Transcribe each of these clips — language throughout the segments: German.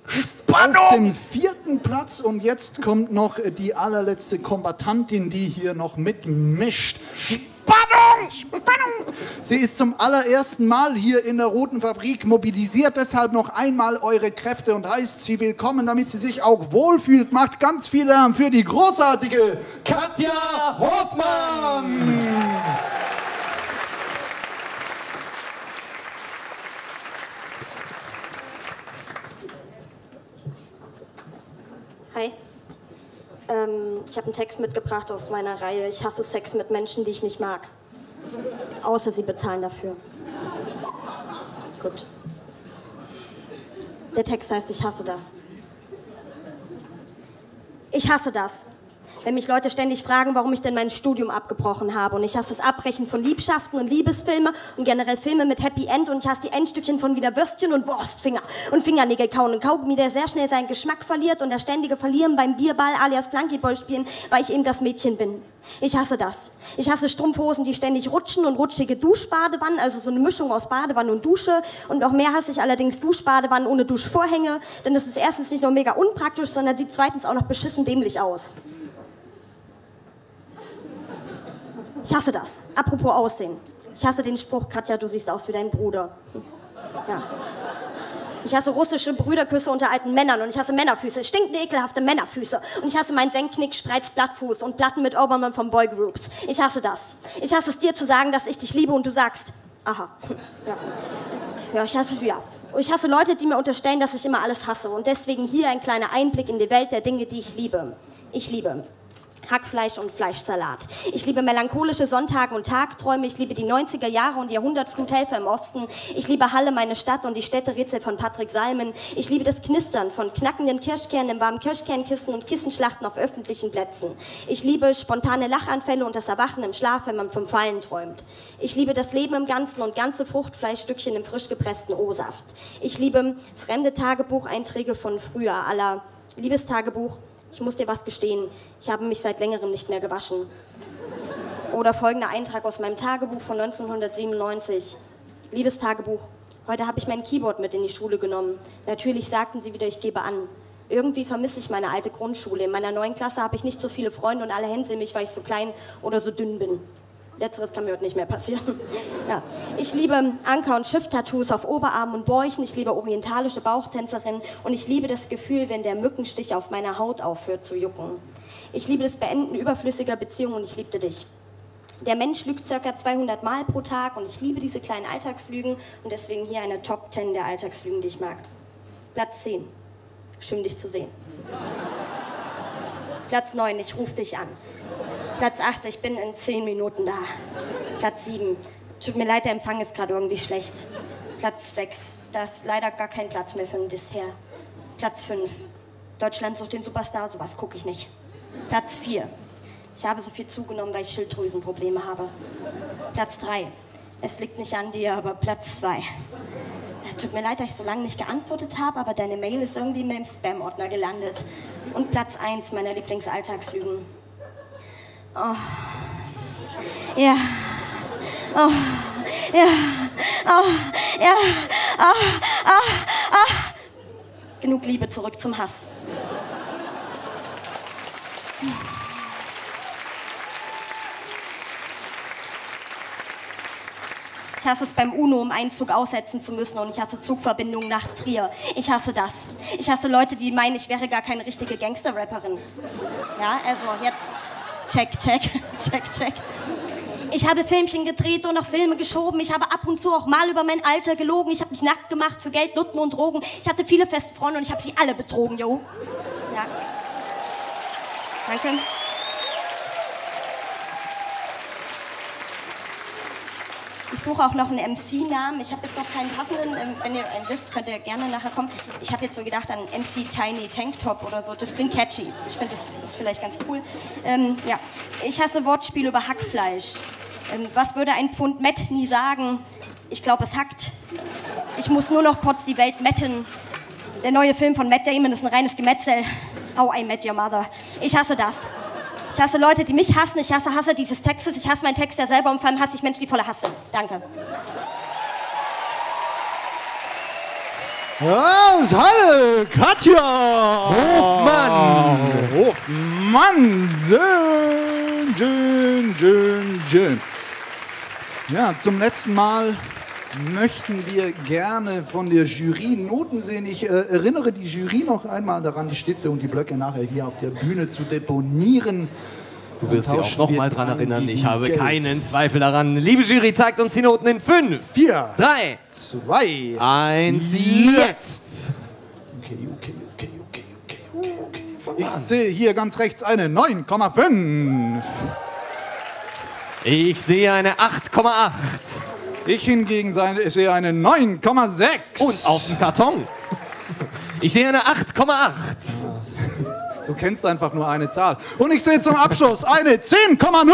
ist auf dem 4. Platz und jetzt kommt noch die allerletzte Kombattantin, die hier noch mitmischt. Spannung! Spannung! Sie ist zum allerersten Mal hier in der Roten Fabrik, mobilisiert deshalb noch einmal eure Kräfte und heißt sie willkommen, damit sie sich auch wohlfühlt. Macht ganz viel Lärm für die großartige Katja Hoffmann! Hi. Ich habe einen Text mitgebracht aus meiner Reihe Ich hasse Sex mit Menschen, die ich nicht mag. Außer sie bezahlen dafür. Gut. Der Text heißt Ich hasse das. Ich hasse das. Wenn mich Leute ständig fragen, warum ich denn mein Studium abgebrochen habe. Und ich hasse das Abbrechen von Liebschaften und Liebesfilme und generell Filme mit Happy End. Und ich hasse die Endstückchen von wieder Würstchen und Wurstfinger und Fingernägel kauen und Kaugummi, der sehr schnell seinen Geschmack verliert und das ständige Verlieren beim Bierball alias Flunkyball spielen, weil ich eben das Mädchen bin. Ich hasse das. Ich hasse Strumpfhosen, die ständig rutschen und rutschige Duschbadewannen, also so eine Mischung aus Badewanne und Dusche. Und noch mehr hasse ich allerdings Duschbadewannen ohne Duschvorhänge, denn das ist erstens nicht nur mega unpraktisch, sondern sieht zweitens auch noch beschissen dämlich aus. Ich hasse das. Apropos Aussehen. Ich hasse den Spruch, Katja, du siehst aus wie dein Bruder. Ja. Ich hasse russische Brüderküsse unter alten Männern und ich hasse Männerfüße, stinkende, ekelhafte Männerfüße. Und ich hasse meinen Senkknick, Spreiz, Blattfuß und Platten mit Obermann von Boygroups. Ich hasse das. Ich hasse es dir zu sagen, dass ich dich liebe und du sagst, aha. Ja, ja, ich hasse Leute, die mir unterstellen, dass ich immer alles hasse. Und deswegen hier ein kleiner Einblick in die Welt der Dinge, die ich liebe. Ich liebe Hackfleisch und Fleischsalat. Ich liebe melancholische Sonntage und Tagträume. Ich liebe die 90er Jahre und die Jahrhundertfluthelfer im Osten. Ich liebe Halle, meine Stadt und die Städterätsel von Patrick Salmen. Ich liebe das Knistern von knackenden Kirschkernen im warmen Kirschkernkissen und Kissenschlachten auf öffentlichen Plätzen. Ich liebe spontane Lachanfälle und das Erwachen im Schlaf, wenn man vom Fallen träumt. Ich liebe das Leben im Ganzen und ganze Fruchtfleischstückchen im frisch gepressten O-Saft. Ich liebe fremde Tagebucheinträge von früher, à la Liebestagebuch. Ich muss dir was gestehen, ich habe mich seit längerem nicht mehr gewaschen. Oder folgender Eintrag aus meinem Tagebuch von 1997. Liebestagebuch, heute habe ich mein Keyboard mit in die Schule genommen. Natürlich sagten sie wieder, ich gebe an. Irgendwie vermisse ich meine alte Grundschule. In meiner 9. Klasse habe ich nicht so viele Freunde und alle hänseln mich, weil ich so klein oder so dünn bin. Letzteres kann mir heute nicht mehr passieren. Ja. Ich liebe Anker- und Schiff-Tattoos auf Oberarmen und Bäuchen. Ich liebe orientalische Bauchtänzerinnen. Und ich liebe das Gefühl, wenn der Mückenstich auf meiner Haut aufhört zu jucken. Ich liebe das Beenden überflüssiger Beziehungen und ich liebte dich. Der Mensch lügt ca. 200 Mal pro Tag und ich liebe diese kleinen Alltagslügen. Und deswegen hier eine Top 10 der Alltagslügen, die ich mag. Platz 10. Schön, dich zu sehen. Platz 9. Ich ruf dich an. Platz 8, ich bin in 10 Minuten da. Platz 7, tut mir leid, der Empfang ist gerade irgendwie schlecht. Platz 6, da ist leider gar kein Platz mehr für ein Dessert. Platz 5, Deutschland sucht den Superstar, sowas gucke ich nicht. Platz 4, ich habe so viel zugenommen, weil ich Schilddrüsenprobleme habe. Platz 3, es liegt nicht an dir, aber Platz 2. Tut mir leid, dass ich so lange nicht geantwortet habe, aber deine Mail ist irgendwie mehr im Spam-Ordner gelandet. Und Platz 1 meiner Lieblingsalltagslügen. Oh. Ja. Oh. Ja. Oh. Ja. Oh. Oh. Oh. Genug Liebe, zurück zum Hass. Ich hasse es beim UNO, um einen Zug aussetzen zu müssen und ich hasse Zugverbindungen nach Trier. Ich hasse das. Ich hasse Leute, die meinen, ich wäre gar keine richtige Gangster-Rapperin. Ja, also jetzt check. Ich habe Filmchen gedreht und noch Filme geschoben. Ich habe ab und zu auch mal über mein Alter gelogen. Ich habe mich nackt gemacht für Geld, Nutten und Drogen. Ich hatte viele feste Freunde und ich habe sie alle betrogen, jo. Ja. Danke. Ich suche auch noch einen MC-Namen. Ich habe jetzt noch keinen passenden. Wenn ihr einen wisst, könnt ihr gerne nachher kommen. Ich habe jetzt so gedacht an MC Tiny Tanktop oder so. Das klingt catchy. Ich finde, das ist vielleicht ganz cool. Ja. Ich hasse Wortspiele über Hackfleisch. Was würde ein Pfund Mett nie sagen? Ich glaube, es hackt. Ich muss nur noch kurz die Welt metten. Der neue Film von Matt Damon ist ein reines Gemetzel. How I Met Your Mother. Ich hasse das. Ich hasse Leute, die mich hassen. Ich hasse dieses Textes. Ich hasse meinen Text ja selber und vor allem hasse ich Menschen, die voller Hass sind. Danke. Aus Halle, Katja Hofmann. Schön. Ja, zum letzten Mal möchten wir gerne von der Jury Noten sehen. Ich erinnere die Jury noch einmal daran, die Stifte und die Blöcke nachher hier auf der Bühne zu deponieren. Du wirst sie auch noch mal dran erinnern. Ich habe keinen Zweifel daran. Liebe Jury, zeigt uns die Noten in 5, 4, 3, 2, 1, jetzt! Okay. Ich sehe hier ganz rechts eine 9,5. Ich sehe eine 8,8. Ich hingegen sehe eine 9,6. Und auf dem Karton. Ich sehe eine 8,8. Du kennst einfach nur eine Zahl. Und ich sehe zum Abschluss eine 10,0.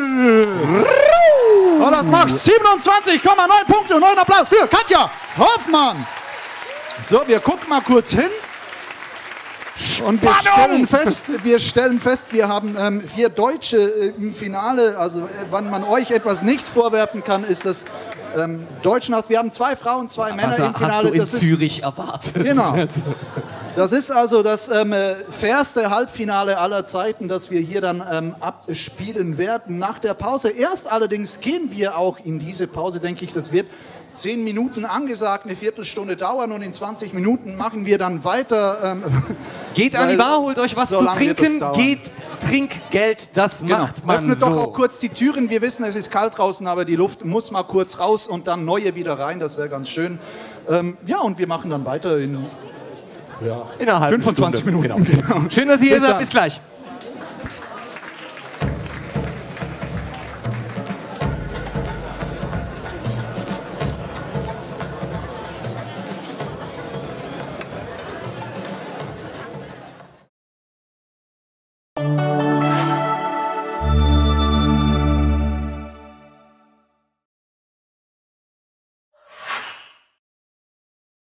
Und das macht 27,9 Punkte und einen Applaus für Katja Hofmann. So, wir gucken mal kurz hin. Und wir stellen fest, wir haben 4 Deutsche im Finale. Also, wann man euch etwas nicht vorwerfen kann, ist das Deutschenhass. Wir haben 2 Frauen, 2 Männer im Finale. Hast du in Zürich erwartet? Genau. Das ist also das fairste Halbfinale aller Zeiten, das wir hier dann abspielen werden nach der Pause. Erst allerdings gehen wir auch in diese Pause, denke ich, das wird 10 Minuten angesagt, eine Viertelstunde dauern und in 20 Minuten machen wir dann weiter. Geht an die Bar, holt euch was zu trinken, geht Trinkgeld, das macht man Öffnet so. doch auch kurz die Türen, wir wissen, es ist kalt draußen, aber die Luft muss mal kurz raus und dann neue wieder rein, das wäre ganz schön. Ja, und wir machen dann weiter in innerhalb 25 Minuten. Genau. Schön, dass ihr hier seid, bis gleich.